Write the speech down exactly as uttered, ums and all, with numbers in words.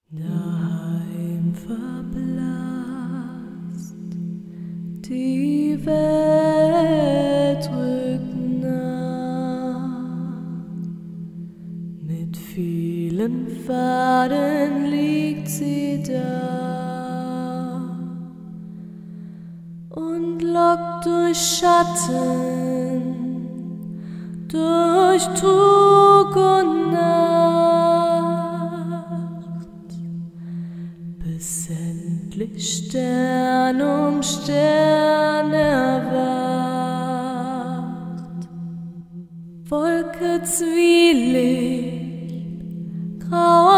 Daheim verblasst, die Welt rückt nah. Mit vielen Faden liegt sie da und lockt durch Schatten, durch Trug und Nacht, bis endlich Stern um Stern erwacht. Wolke zwielicht, grau